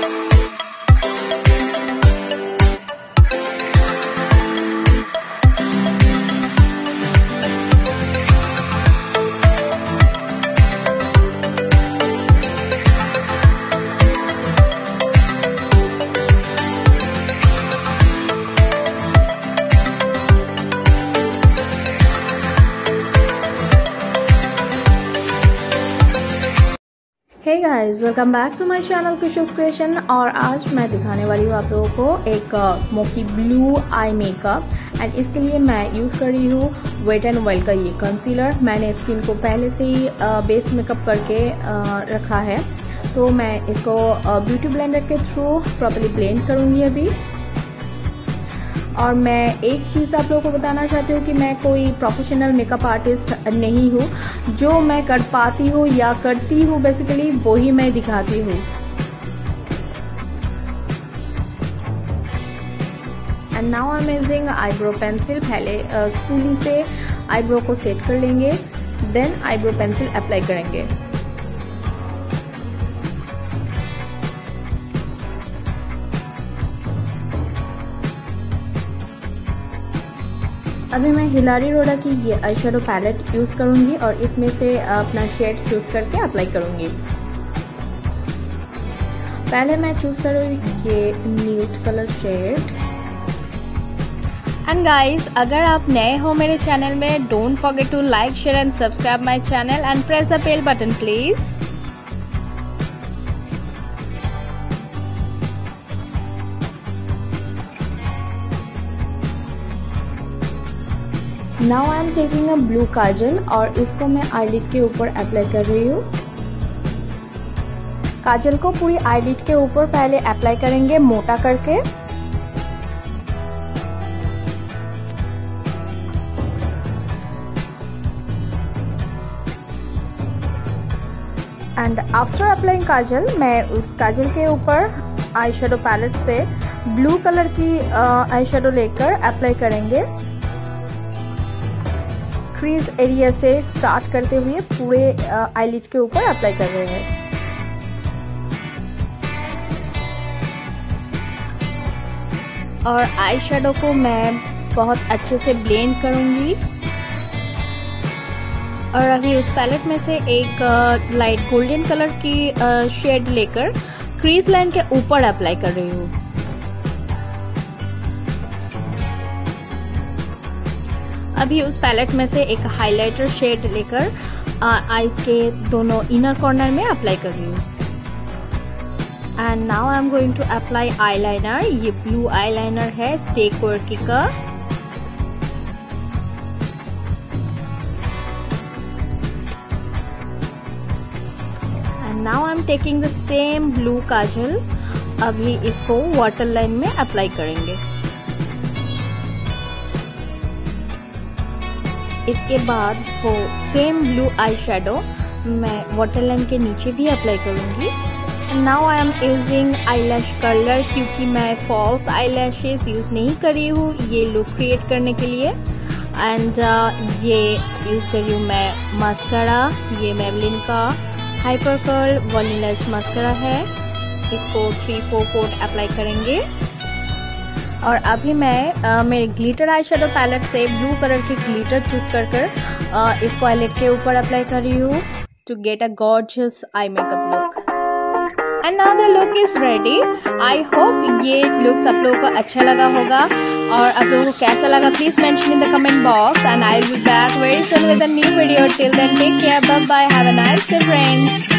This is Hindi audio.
Hey guys, welcome back to my channel Kushu's creation. और आज मैं दिखाने वाली हूँ आप लोगों को एक smoky blue eye makeup. And इसके लिए मैं यूज़ कर रही हूँ वेट एंड वाइल्ड का ये कंसीलर। मैंने स्किन को पहले से ही बेस मेकअप करके रखा है, तो मैं इसको ब्यूटी ब्लेंडर के थ्रू प्रॉपर्ली ब्लेंड करूँगी अभी। और मैं एक चीज़ आप लोगों को बताना चाहती हूँ कि मैं कोई प्रोफेशनल मेकअप आर्टिस्ट नहीं हूँ। जो मैं कर पाती हूँ या करती हूँ बेसिकली वही मैं दिखाती हूँ। And now I am using eyebrow pencil. पहले स्पूली से आईब्रो को सेट कर लेंगे, देन आईब्रो पेंसिल अप्लाई करेंगे। अभी मैं हिलारी रोडा की ये आई शेडो पैलेट यूज़ करूँगी और इसमें से अपना शेड चूज़ करके अप्लाई करूँगी। पहले मैं चूज़ करूँगी ये nude colour shade. And guys, अगर आप नए हो मेरे चैनल में, don't forget to like, share and subscribe my channel and press the bell button please. Now I am taking a blue kajal और इसको मैं आईलिड के ऊपर अप्लाई कर रही हूँ। काजल को पूरी आईलिड के ऊपर पहले अप्लाई करेंगे मोटा करके। एंड आफ्टर अप्लाइंग काजल, मैं उस काजल के ऊपर आई शेडो पैलेट से ब्लू कलर की आई शेडो लेकर अप्लाई करेंगे। क्रीज एरिया से स्टार्ट करते हुए पूरे आईलिड के ऊपर अप्लाई कर रहे हैं। और आई शेडो को मैं बहुत अच्छे से ब्लेंड करूंगी। और अभी उस पैलेट में से एक लाइट गोल्डन कलर की शेड लेकर क्रीज लाइन के ऊपर अप्लाई कर रही हूँ। अभी उस पैलेट में से एक हाइलाइटर शेड लेकर आईज के दोनों इनर कॉर्नर में अप्लाई कर रही हूँ। And now I am going to apply eyeliner. ये ब्लू आईलाइनर है स्टेक वर्की का। And now I am taking the same blue kajal. अभी इसको वाटर लाइन में अप्लाई करेंगे। इसके बाद वो सेम ब्लू आई शेडो मैं वाटर लाइन के नीचे भी अप्लाई करूँगी। Now I am using eye lash curler, क्योंकि मैं फॉल्स आई लैशेज यूज़ नहीं कर रही हूँ ये लुक क्रिएट करने के लिए। एंड ये यूज़ कर रही हूँ मैं मस्करा। ये मेबलिन का हाइपर कर्ल वॉल्यूमलेस मस्करा है। इसको 3-4 कोट अप्लाई करेंगे। और अभी मैं मेरे ग्लिटर आई शेडो पैलेट से ब्लू कलर के ग्लिटर चूज कर इसको आईलिड के ऊपर अप्लाई कर रही हूँ to get a gorgeous eye makeup look. And now the look is ready. I hope ये लुक्स आप लोगों को अच्छा लगा होगा। और आप लोगों को कैसा लगा please mention in the comment box. And I will be back very soon with a new video. Till then take care, bye bye, have a nice day friends.